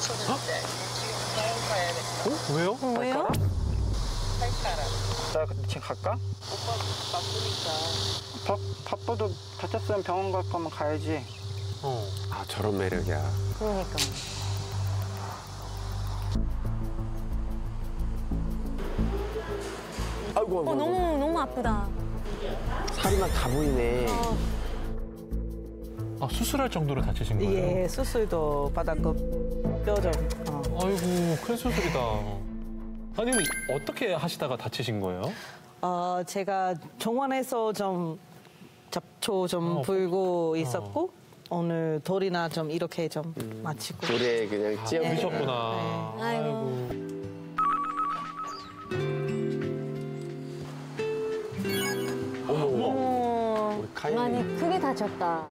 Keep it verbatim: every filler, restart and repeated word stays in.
어? 왜요? 어, 왜요? 나 지금 갈까? 오빠 바쁘니까. 바, 바빠도 다쳤으면 병원 갈 거면 가야지. 어. 아, 저런 매력이야. 그러니까. 아이고, 어, 너무, 너무 아프다. 살이만 다 보이네. 어. 아, 수술할 정도로 다치신 거예요? 예, 수술도 받았고 뼈 좀. 어. 아이고, 큰 수술이다. 아니, 어떻게 하시다가 다치신 거예요? 어, 제가 정원에서 좀 잡초 좀 어, 불고 있었고 오늘 돌이나 좀 이렇게 좀 마치고. 돌에 그냥 찧어. 네. 그러셨구나. 네. 아이고. 어머, 어머, 우리 카이. 많이 크게 다쳤다.